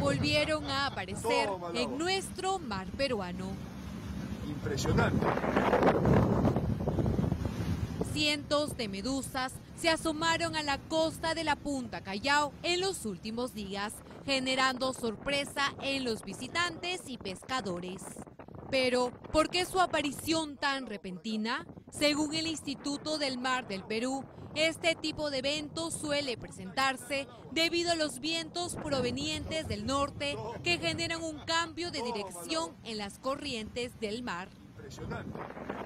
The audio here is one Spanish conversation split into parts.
volvieron a aparecer en nuestro mar peruano. Impresionante. Cientos de medusas se asomaron a la costa de la Punta Callao en los últimos días, generando sorpresa en los visitantes y pescadores. Pero, ¿por qué su aparición tan repentina? Según el Instituto del Mar del Perú, este tipo de evento suele presentarse debido a los vientos provenientes del norte que generan un cambio de dirección en las corrientes del mar. Impresionante.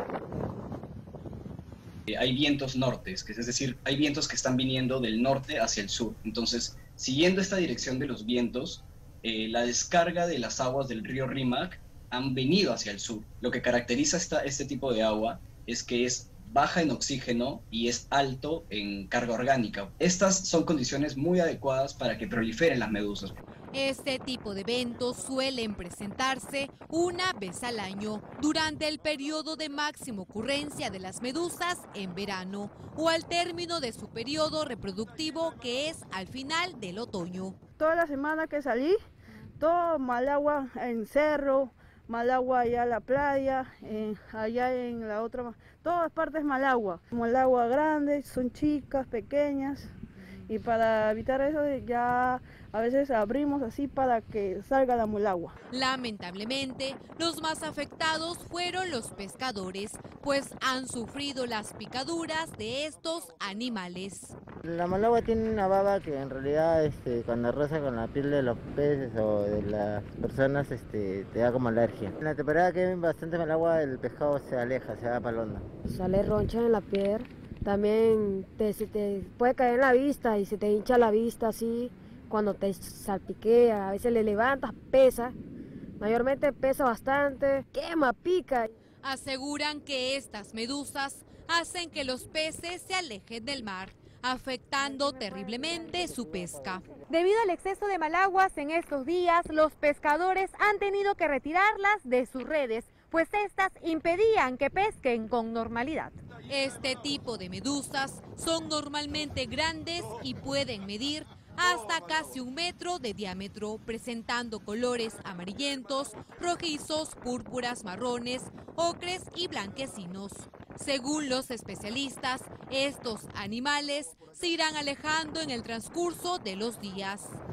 Hay vientos nortes, es decir, hay vientos que están viniendo del norte hacia el sur. Entonces, siguiendo esta dirección de los vientos, la descarga de las aguas del río Rímac han venido hacia el sur. Lo que caracteriza este tipo de agua es que es baja en oxígeno y es alto en carga orgánica. Estas son condiciones muy adecuadas para que proliferen las medusas. Este tipo de eventos suelen presentarse una vez al año, durante el periodo de máxima ocurrencia de las medusas en verano o al término de su periodo reproductivo, que es al final del otoño. Toda la semana que salí, todo mal agua en cerro, mal agua allá en la playa, allá en la otra, todas partes mal agua grande, son chicas, pequeñas, y para evitar eso ya a veces abrimos así para que salga la malagua. Lamentablemente, los más afectados fueron los pescadores, pues han sufrido las picaduras de estos animales. La malagua tiene una baba que en realidad cuando roza con la piel de los peces o de las personas te da como alergia. En la temporada que hay bastante malagua el pescado se aleja, se va para el hondo. Sale roncha en la piel, también se te puede caer en la vista y se te hincha la vista así cuando te salpiquea, a veces le levantas, pesa, mayormente pesa bastante, quema, pica. Aseguran que estas medusas hacen que los peces se alejen del mar, afectando terriblemente su pesca. Debido al exceso de malaguas en estos días, los pescadores han tenido que retirarlas de sus redes, pues estas impedían que pesquen con normalidad. Este tipo de medusas son normalmente grandes y pueden medir hasta casi 1 metro de diámetro, presentando colores amarillentos, rojizos, púrpuras, marrones, ocres y blanquecinos. Según los especialistas, estos animales se irán alejando en el transcurso de los días.